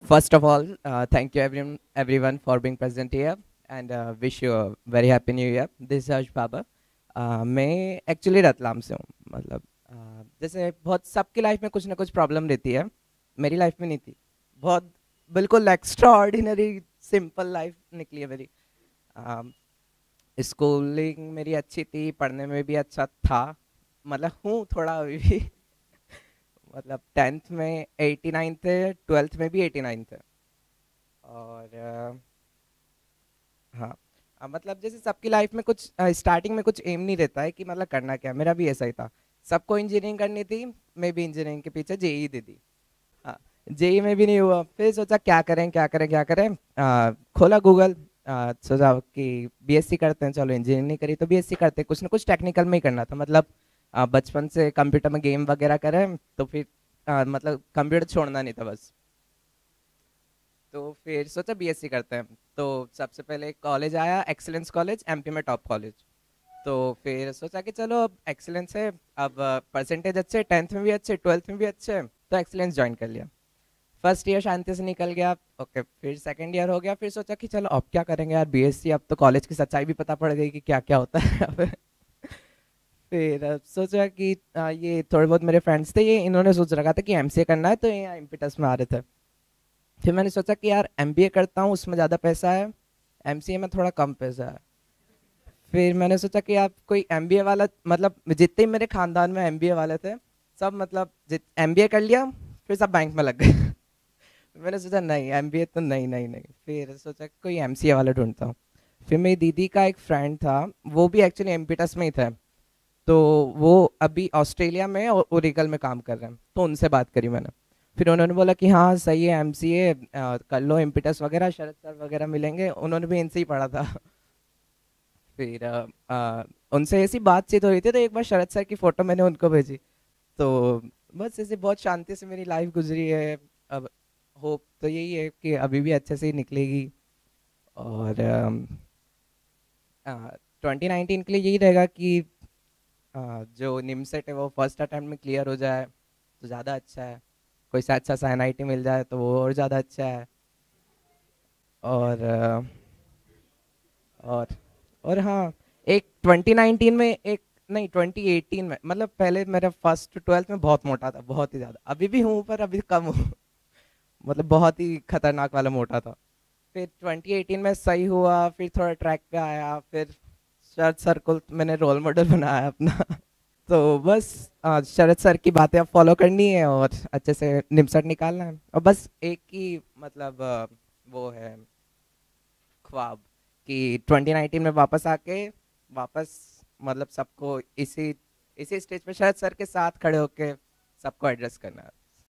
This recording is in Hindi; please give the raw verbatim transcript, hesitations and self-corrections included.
First of all, uh, thank you everyone, everyone for being present here and uh, wish you a very happy new year. This is Harsh Baba. uh, मैं एक्चुअली रतलाम से हूँ. मतलब uh, जैसे बहुत सबकी लाइफ में कुछ ना कुछ प्रॉब्लम रहती है. मेरी लाइफ में नहीं थी. बहुत बिल्कुल एक्स्ट्रा ऑर्डिनरी सिंपल लाइफ निकली है मेरी. स्कूलिंग मेरी अच्छी थी, पढ़ने में भी अच्छा था. मतलब हूँ थोड़ा अभी भी. मतलब टेंथ में एटी नाइन थे, ट्वेल्थ में भी एटी नाइन थे. और अ, हाँ. अ, मतलब जैसे सबकी लाइफ में कुछ स्टार्टिंग में कुछ एम नहीं रहता है कि मतलब करना क्या है. मेरा भी ऐसा ही था. सबको इंजीनियरिंग करनी थी. मैं भी इंजीनियरिंग के पीछे जेई दे दी. हाँ. जेई में भी नहीं हुआ, फिर सोचा क्या करें क्या करें क्या करें. अ, खोला गूगल. अ, सोचा कि बीएससी करते हैं, चलो इंजीनियरिंग नहीं करी तो बीएससी करते हैं, कुछ ना कुछ टेक्निकल में ही करना था. मतलब अ, बचपन से कंप्यूटर में गेम वगैरह करें तो फिर अ, मतलब कंप्यूटर छोड़ना नहीं था बस. तो फिर सोचा बीएससी करते हैं. तो सबसे पहले कॉलेज आया, एक्सीलेंस कॉलेज, एमपी में टॉप कॉलेज. तो फिर सोचा कि चलो अब एक्सीलेंस है. अब परसेंटेज अच्छे, टेंथ में भी अच्छे, ट्वेल्थ में भी अच्छे, तो एक्सीलेंस ज्वाइन कर लिया. फर्स्ट ईयर शांति से निकल गया. ओके, फिर सेकंड ईयर हो गया. फिर सोचा कि चलो अब क्या करेंगे यार, बीएससी, अब तो कॉलेज की सच्चाई भी पता पड़ गई कि क्या क्या होता है अब. फिर अब सोचा कि आ, ये थोड़े बहुत मेरे फ्रेंड्स थे, ये इन्होंने सोच रखा था कि एमसीए करना है, तो ये इम्पिटस में आ रहे थे. फिर मैंने सोचा कि यार एमबीए करता हूँ, उसमें ज़्यादा पैसा है, एमसीए में थोड़ा कम पैसा है. फिर मैंने सोचा कि आप कोई एमबीए वाला, मतलब जितने ही मेरे खानदान में एमबीए वाले थे, सब मतलब जित एमबीए कर लिया, फिर सब बैंक में लग गए. मैंने सोचा नहीं, एमबीए तो नहीं नहीं नहीं. फिर सोचा कि कोई एमसीए वाला ढूंढता हूँ. फिर मेरी दीदी का एक फ्रेंड था, वो भी एक्चुअली एमपीटस में ही था. तो वो अभी ऑस्ट्रेलिया में और ओरिकल में काम कर रहे हैं, तो उनसे बात करी मैंने. फिर उन्होंने बोला कि हाँ सही है, एमसीए कर लो, इम्पिटस वगैरह, शरद सर वगैरह मिलेंगे, उन्होंने भी इनसे ही पढ़ा था. फिर अ, अ, उनसे ऐसी बातचीत हो रही थी, तो एक बार शरद सर की फ़ोटो मैंने उनको भेजी. तो बस ऐसे बहुत शांति से मेरी लाइफ गुजरी है. अब होप तो यही है कि अभी भी अच्छे से ही निकलेगी. और ट्वेंटी नाइनटीन के लिए यही रहेगा कि अ, जो निमसेट है वो फर्स्ट अटेम्प्ट में क्लियर हो जाए तो ज़्यादा अच्छा है. कोई सा अच्छा सा एनआईटी मिल जाए तो वो और ज़्यादा अच्छा है. और अ, और और हाँ, एक ट्वेंटी नाइनटीन में एक, नहीं ट्वेंटी एटीन में, मतलब पहले मेरा फर्स्ट ट्वेल्थ में बहुत मोटा था, बहुत ही ज़्यादा. अभी भी हूँ पर अभी कम हूँ. मतलब बहुत ही खतरनाक वाला मोटा था. फिर ट्वेंटी एटीन में सही हुआ, फिर थोड़ा ट्रैक पे आया. फिर शरद सर को मैंने रोल मॉडल बनाया अपना. तो बस आ, शरद सर की बातें अब फॉलो करनी है और अच्छे से निमसट निकालना है. और बस एक ही मतलब आ, वो है ख्वाब, कि ट्वेंटी नाइनटीन में वापस आके वापस, मतलब सबको इसी इसी स्टेज पे शरद सर के साथ खड़े होके सबको एड्रेस करना है.